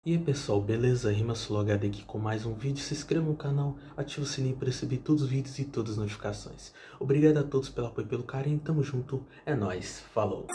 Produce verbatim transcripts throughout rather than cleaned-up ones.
E aí pessoal, beleza? RimaSoloHD aqui com mais um vídeo. Se inscreva no canal, ative o sininho para receber todos os vídeos e todas as notificações. Obrigado a todos pelo apoio e pelo carinho, tamo junto, é nóis, falou!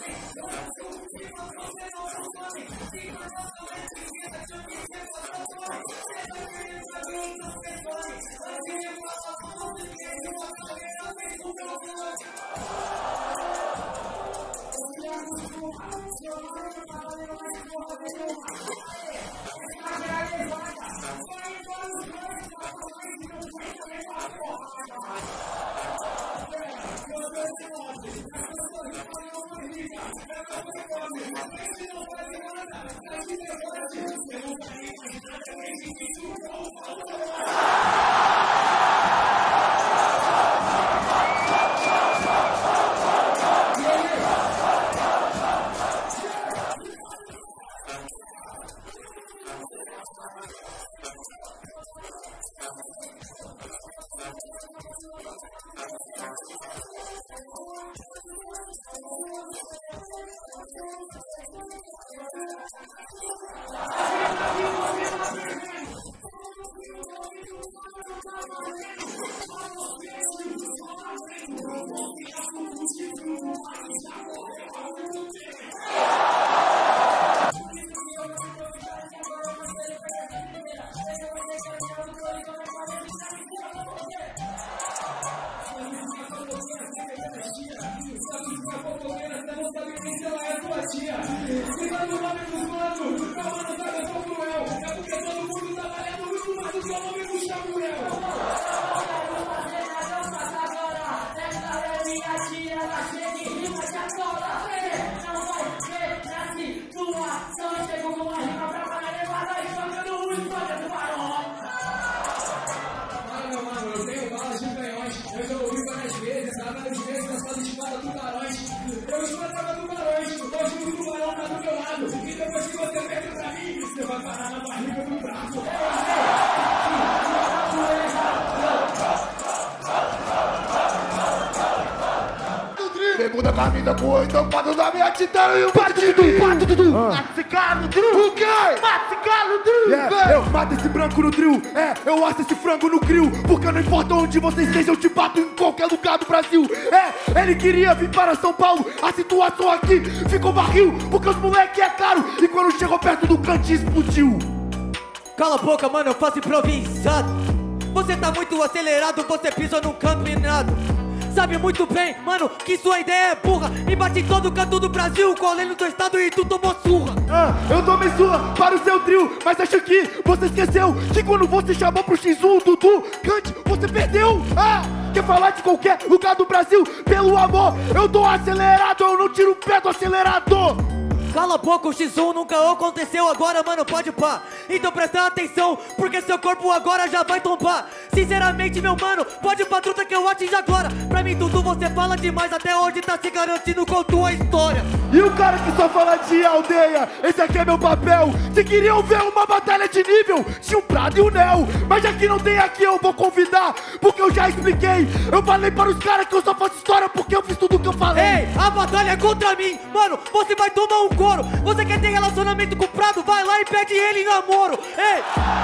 Segunda camisa com oito tampados da minha titã e o pato de tu, pato de tu. Mata esse cara no drill. O quê? Mata esse cara no drill. Yeah, eu mato esse branco no drill. É, eu asso esse frango no grill. Porque não importa onde você esteja, eu te bato em qualquer lugar do Brasil. É, ele queria vir para São Paulo. A situação aqui ficou barril. Porque os moleque é caro. E quando chegou perto do cantinho explodiu. Cala a boca, mano, eu faço improvisado. Você tá muito acelerado, você pisa num campo minado. Sabe muito bem, mano, que sua ideia é burra. Me bate em todo canto do Brasil, colei no teu estado e tu tomou surra. Ah, eu tomei surra para o seu trio. Mas acho que você esqueceu que quando você chamou pro X um, Dudu, Cante, você perdeu. Ah, quer falar de qualquer lugar do Brasil? Pelo amor, eu tô acelerado, eu não tiro o pé do acelerador. Cala a boca, o X um nunca aconteceu agora, mano, pode pá. Então presta atenção, porque seu corpo agora já vai tombar. Sinceramente, meu mano, pode ir pra truta que eu atinjo agora. Pra mim, Dudu, você fala demais, até hoje tá se garantindo com tua história. E o cara que só fala de aldeia, esse aqui é meu papel. Se queriam ver uma batalha de nível, tinha o Prado e o Nel. Mas já que não tem aqui, eu vou convidar, porque eu já expliquei. Eu falei para os caras que eu só faço história porque eu fiz tudo que eu falei. Ei, a batalha é contra mim, mano, você vai tomar um couro. Você quer ter relacionamento com o Prado, vai lá e pede ele em namoro. Ei,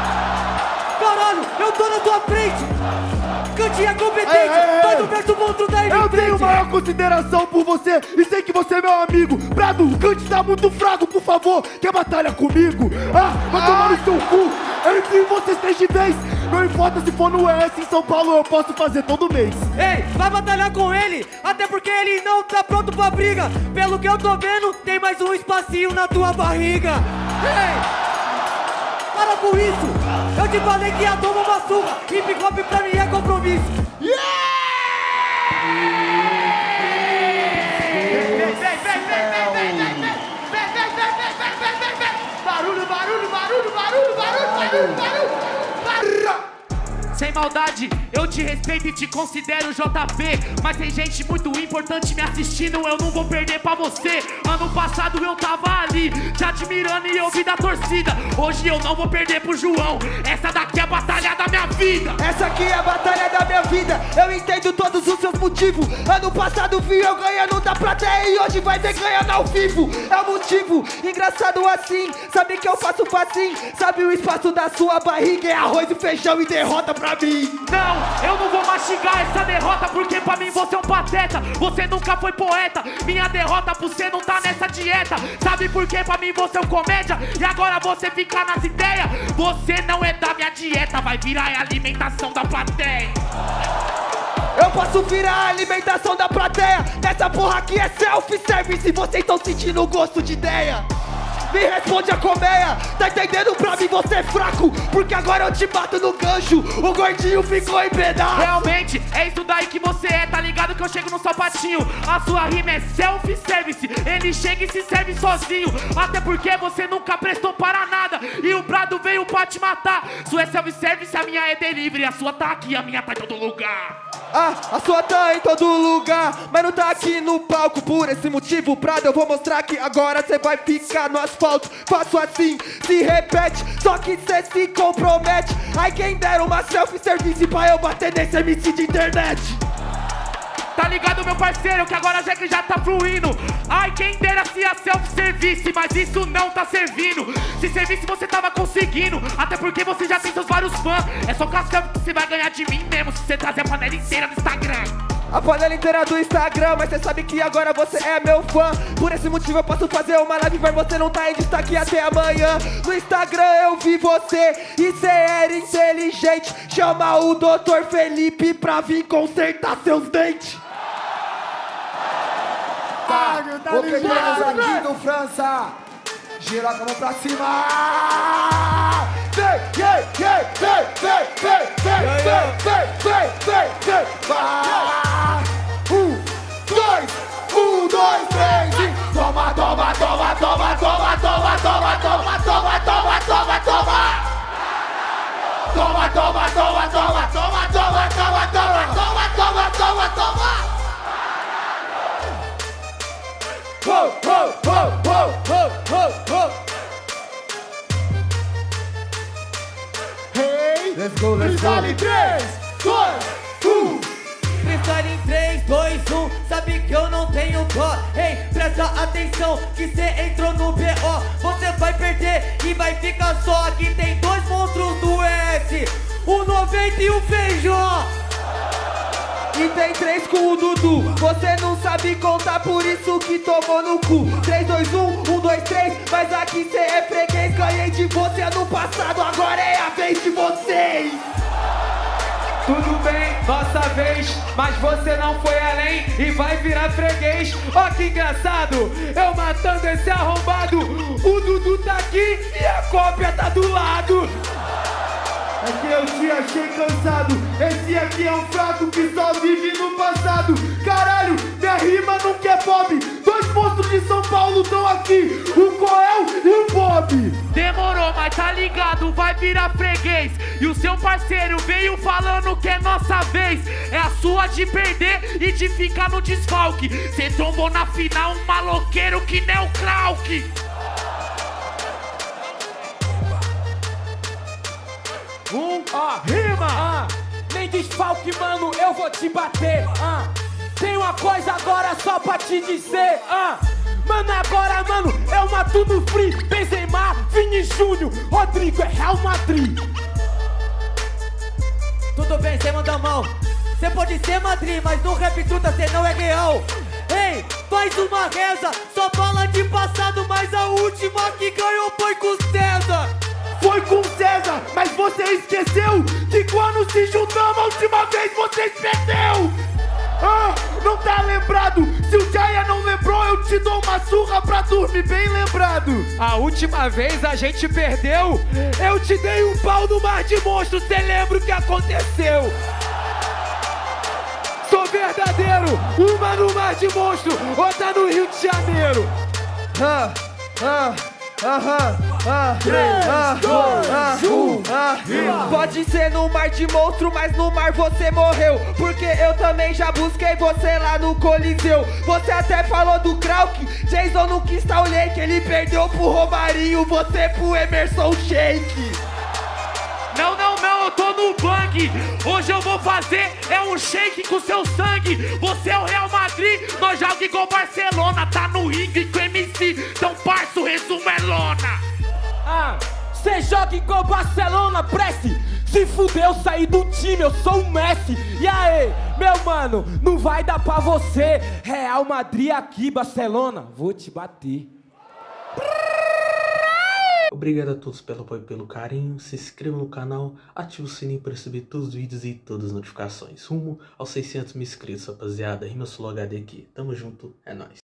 caralho, eu tô na tua frente. Cantinho é competente, ei, ei, ei. Faz o verso monstro daí. Eu tenho maior consideração por você e sei que você é meu amigo. Prado, o Cante tá muito fraco, por favor, quer batalha comigo? Ah, vai tomar no seu cu, eu enfio vocês três de vez. Não importa se for no E S em São Paulo, eu posso fazer todo mês. Ei, vai batalhar com ele, até porque ele não tá pronto pra briga. Pelo que eu tô vendo, tem mais um espacinho na tua barriga. Ei, para com isso, eu te falei que ia tomar uma surra. Hip hop pra mim é compromisso. Yeah! Barulho, barulho, barulho, barulho, barulho, barulho, barulho, barulho. Sem maldade, eu te respeito e te considero J P. Mas tem gente muito importante me assistindo, eu não vou perder pra você. Ano passado eu tava ali, te admirando e eu vi da torcida. Hoje eu não vou perder pro João, essa daqui é a batalha da minha vida. Essa aqui é a batalha da minha vida, eu entendo todos os seus motivos. Ano passado vi eu ganhando da plateia e hoje vai ver ganhando ao vivo. É o motivo, engraçado assim, sabe que eu faço facinho. Sabe o espaço da sua barriga, é arroz e feijão e derrota pra mim. Não, eu não vou mastigar essa derrota, porque pra mim você é um pateta. Você nunca foi poeta, minha derrota por você não tá nessa dieta. Sabe por que pra mim você é um comédia? E agora você fica nas ideias. Você não é da minha dieta, vai virar a alimentação da plateia. Eu posso virar a alimentação da plateia. Essa porra aqui é self-service e vocês estão sentindo o gosto de ideia. Me responde a colmeia, tá entendendo? Pra mim você é fraco, porque agora eu te bato no gancho. O gordinho ficou em pedaço. Realmente, é isso daí que você é, tá ligado que eu chego no sapatinho. A sua rima é self-service, ele chega e se serve sozinho. Até porque você nunca prestou para nada e o brado veio pra te matar. Sua é self-service, a minha é delivery. A sua tá aqui, a minha tá em todo lugar. Ah, a sua tá em todo lugar, mas não tá aqui no palco. Por esse motivo, Prado, eu vou mostrar que agora cê vai ficar no asfalto. Faço assim, se repete, só que cê se compromete. Ai, quem dera uma self-service pra eu bater nesse M C de internet. Tá ligado, meu parceiro, que agora já que já tá fluindo. Ai, quem dera se a self-service, mas isso não tá servindo. Se servisse você tava conseguindo, até porque você já tem seus vários fãs. É só com a selfie que você vai ganhar de mim mesmo, se você trazer a panela inteira do Instagram. A panela inteira do Instagram, mas cê sabe que agora você é meu fã. Por esse motivo eu posso fazer uma live, mas você não tá em destaque até amanhã. No Instagram eu vi você e cê era inteligente. Chama o doutor Felipe pra vir consertar seus dentes. Tá, o pequenos aqui do França, gira a mão pra cima. Vem, vem, vem, vem, vem, vem, vem, vem, vem, vem, vem, vai. Um, dois, um, dois, três e toma, toma, toma, toma, toma, toma, toma, toma, toma, toma, toma, toma. Toma, toma, toma, toma, toma, toma, toma, toma, toma, toma, toma, toma. Ho, ho, ho, ho, ho, ho, ho. Hey, let's go, let's go. Freestyle em três, dois, um. Freestyle em três, dois, um. Sabe que eu não tenho dó. Ei, presta atenção que cê entrou no B O. Você vai perder e vai ficar só. Aqui tem dois monstros do S, o noventa e o Feijó. E tem três com o Dudu. Você não sabe contar, por isso que tomou no cu. Três, dois, um, um, dois, três. Mas aqui cê é freguês. Ganhei de você ano passado, agora é a vez de vocês. Tudo bem, nossa vez, mas você não foi além e vai virar freguês. Ó que engraçado, eu matando esse arrombado. O Dudu tá aqui e a cópia tá do lado. É que eu te achei cansado. Esse aqui é um fraco que só vive no passado. Caralho, minha rima não quer Bob. Dois monstros de São Paulo estão aqui, o Coel e o Bob. Demorou, mas tá ligado, vai virar freguês. E o seu parceiro veio falando que é nossa vez. É a sua de perder e de ficar no desfalque. Cê trombou na final um maloqueiro que nem o Krauk. Um, ó, rima, ah, nem desfalque, mano, eu vou te bater, ah. Tem uma coisa agora só pra te dizer, ah. Mano, agora, mano, eu mato no free. Benzema, Vini Júnior, Rodrigo é Real Madrid. Tudo bem, cê manda a mão. Cê pode ser Madrid, mas no rap truta cê não é real. Ei, faz uma reza, só fala de passado, mas a última que ganhou foi com César. Foi com César, mas você esqueceu que quando se juntamos a última vez vocês perdeu. Ah, não tá lembrado? Se o Jaya não lembrou, eu te dou uma surra pra dormir bem lembrado. A última vez a gente perdeu, eu te dei um pau no Mar de Monstros, cê lembra o que aconteceu? Sou verdadeiro, uma no Mar de Monstro, outra no Rio de Janeiro. Ah, ah, aham. ah, três, ah, dois, ah, um, ah, rima. Pode ser no mar de monstro, mas no mar você morreu. Porque eu também já busquei você lá no Coliseu. Você até falou do Krauk, Jason não quis tal que ele perdeu pro Romarinho, você pro Emerson Sheik. Não, não, não, eu tô no bang. Hoje eu vou fazer é um shake com seu sangue. Você é o Real Madrid, nós joga igual Barcelona. Tá no ringue com M C, então parça, o resumo é lona. Ah, cê joga igual Barcelona, preste. Se fudeu, saí do time, eu sou o Messi. E aí, meu mano, não vai dar pra você. Real Madrid aqui, Barcelona, vou te bater. Obrigado a todos pelo apoio e pelo carinho, se inscreva no canal, ative o sininho para receber todos os vídeos e todas as notificações. Rumo aos seiscentos mil inscritos, rapaziada. Rima Sul H D aqui, tamo junto, é nóis.